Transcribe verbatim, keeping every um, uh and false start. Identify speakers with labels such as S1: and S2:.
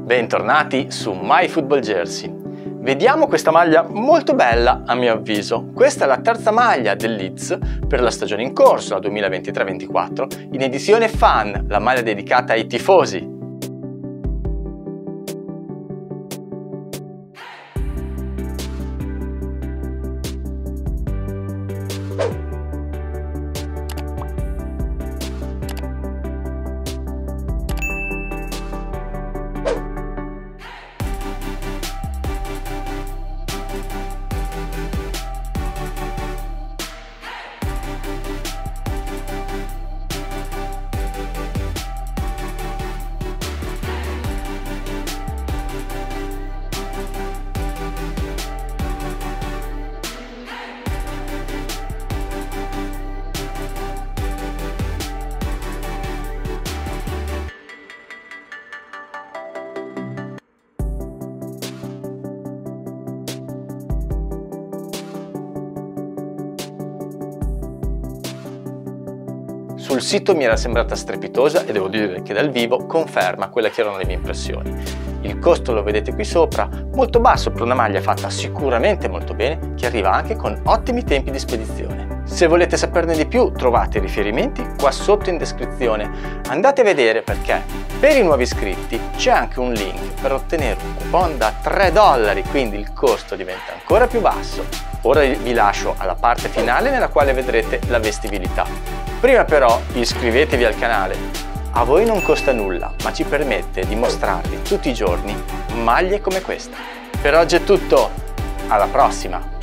S1: Bentornati su MyFootballJersey. Vediamo questa maglia molto bella a mio avviso. Questa è la terza maglia del Leeds per la stagione in corso, la duemilaventitré ventiquattro, in edizione Fan, la maglia dedicata ai tifosi. Sul sito mi era sembrata strepitosa e devo dire che dal vivo conferma quelle che erano le mie impressioni. Il costo lo vedete qui sopra, molto basso per una maglia fatta sicuramente molto bene, che arriva anche con ottimi tempi di spedizione. Se volete saperne di più trovate i riferimenti qua sotto in descrizione. Andate a vedere perché per i nuovi iscritti c'è anche un link per ottenere un coupon da tre dollari, quindi il costo diventa ancora più basso. Ora vi lascio alla parte finale nella quale vedrete la vestibilità. Prima però iscrivetevi al canale, a voi non costa nulla ma ci permette di mostrarvi tutti i giorni maglie come questa. Per oggi è tutto, alla prossima!